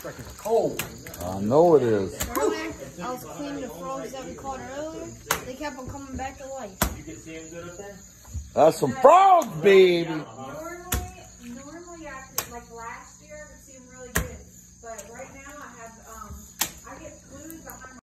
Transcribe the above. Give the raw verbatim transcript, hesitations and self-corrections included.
freaking cold. I know it is. Earlier, I was cleaning the frogs that we caught earlier. They kept on coming back to life. You can see them good up there? That's some frogs, baby. Normally, normally I could, like last year, I could see them really good. But right now I have, um, I get glued behind my